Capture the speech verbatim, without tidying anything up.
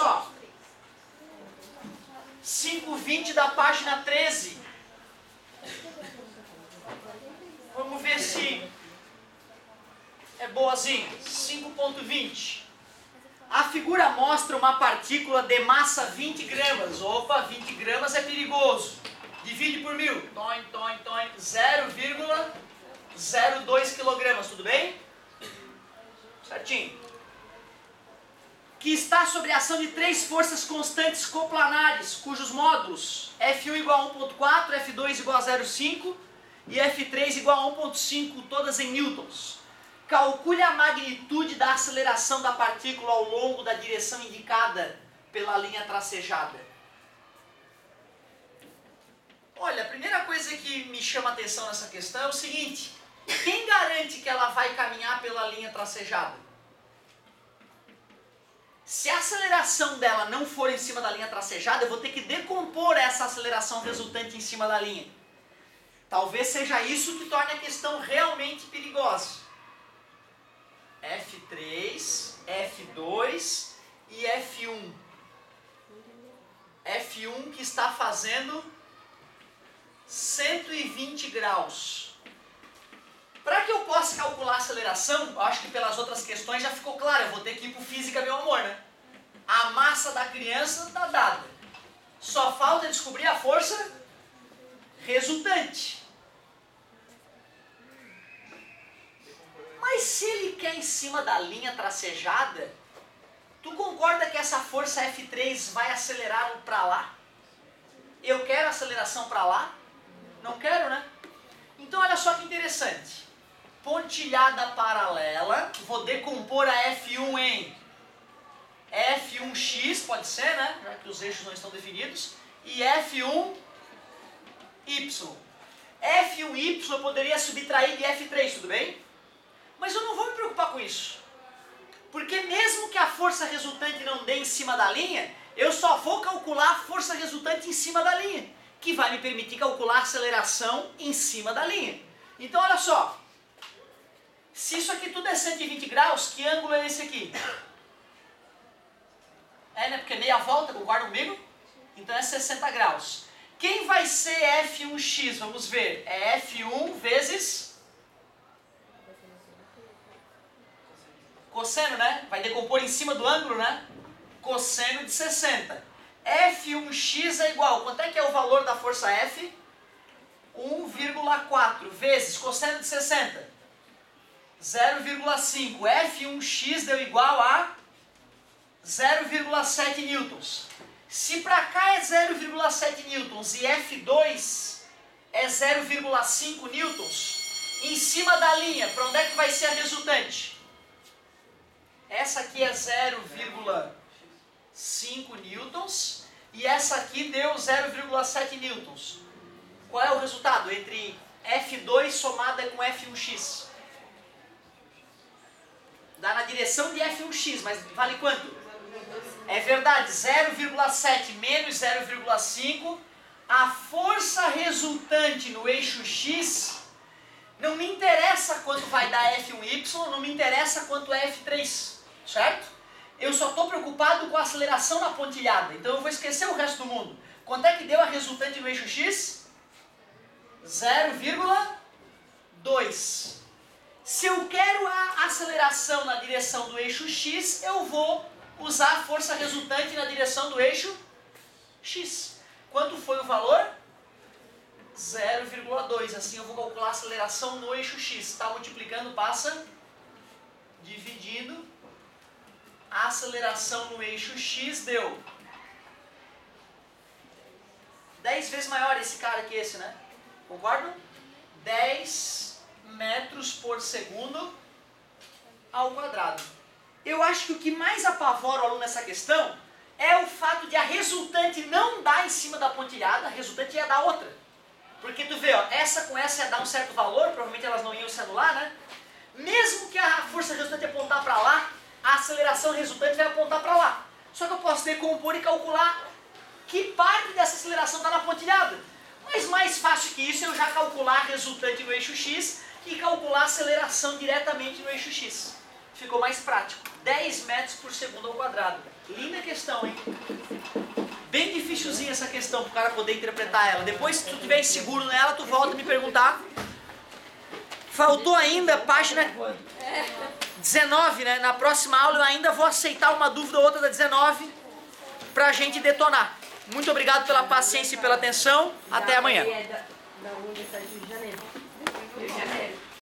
só. cinco ponto vinte da página treze. Vamos ver se é boazinho. cinco ponto vinte. A figura mostra uma partícula de massa vinte gramas. Opa, vinte gramas é perigoso. Divide por mil. Toin, toin, toin. zero vírgula zero dois quilogramas. Tudo bem? Certinho. Que está sob a ação de três forças constantes coplanares, cujos módulos F um igual a um ponto quatro, F dois igual a zero vírgula cinco e F três igual a um ponto cinco, todas em newtons. Calcule a magnitude da aceleração da partícula ao longo da direção indicada pela linha tracejada. Olha, a primeira coisa que me chama a atenção nessa questão é o seguinte: quem garante que ela vai caminhar pela linha tracejada? Se a aceleração dela não for em cima da linha tracejada, eu vou ter que decompor essa aceleração resultante em cima da linha. Talvez seja isso que torne a questão realmente perigosa. F três, F dois e F um. F um que está fazendo cento e vinte graus. Para que eu possa calcular a aceleração, eu acho que pelas outras questões já ficou claro, eu vou ter que ir para física, meu amor, né? A massa da criança está dada. Só falta descobrir a força resultante. Mas se ele quer em cima da linha tracejada, tu concorda que essa força F três vai acelerar para lá? Eu quero aceleração para lá? Não quero, né? Então olha só que interessante. Pontilhada paralela, vou decompor a F um em F um x, pode ser, né? Já que os eixos não estão definidos. E F um y. F um y eu poderia subtrair de F três, tudo bem? Mas eu não vou me preocupar com isso. Porque mesmo que a força resultante não dê em cima da linha, eu só vou calcular a força resultante em cima da linha, que vai me permitir calcular a aceleração em cima da linha. Então olha só. Se isso aqui tudo é cento e vinte graus, que ângulo é esse aqui? É, né? Porque meia volta, concorda comigo? Então é sessenta graus. Quem vai ser F um x? Vamos ver. É F um vezes cosseno, né? Vai decompor em cima do ângulo, né? Cosseno de sessenta. F um x é igual. Quanto é que é o valor da força F? um vírgula quatro vezes cosseno de sessenta. zero vírgula cinco. F um x deu igual a zero vírgula sete newtons. Se para cá é zero vírgula sete newtons e F dois é zero vírgula cinco newtons, em cima da linha, para onde é que vai ser a resultante? Essa aqui é zero vírgula cinco newtons e essa aqui deu zero vírgula sete newtons. Qual é o resultado entre F dois somada com F um x? Dá na direção de F um x, mas vale quanto? É verdade, zero vírgula sete menos zero vírgula cinco, a força resultante no eixo x, não me interessa quanto vai dar F um y, não me interessa quanto é F três, certo? Eu só estou preocupado com a aceleração na pontilhada, então eu vou esquecer o resto do mundo. Quanto é que deu a resultante no eixo x? zero vírgula dois. Se eu quero a aceleração na direção do eixo x, eu vou usar a força resultante na direção do eixo x. Quanto foi o valor? zero vírgula dois. Assim eu vou calcular a aceleração no eixo x. Está multiplicando, passa dividindo. A aceleração no eixo x deu dez vezes maior esse cara que esse, né? Concordam? dez metros por segundo ao quadrado. Eu acho que o que mais apavora o aluno nessa questão é o fato de a resultante não dar em cima da pontilhada, a resultante ia dar outra. Porque tu vê, ó, essa com essa ia dar um certo valor, provavelmente elas não iam se anular, né? Mesmo que a força resultante apontar para lá, a aceleração resultante vai apontar para lá. Só que eu posso decompor e calcular que parte dessa aceleração está na pontilhada. Mas mais fácil que isso é eu já calcular a resultante no eixo x e calcular a aceleração diretamente no eixo x. ficou mais prático. dez metros por segundo ao quadrado. Linda questão, hein? Bem dificilzinha essa questão para o cara poder interpretar ela. Depois, se tu estiver inseguro nela, tu volta a me perguntar. Faltou ainda página dezenove, né? Na próxima aula eu ainda vou aceitar uma dúvida ou outra da dezenove para a gente detonar. Muito obrigado pela paciência e pela atenção. Até amanhã. Da Universidade do Rio de Janeiro. Rio de Janeiro.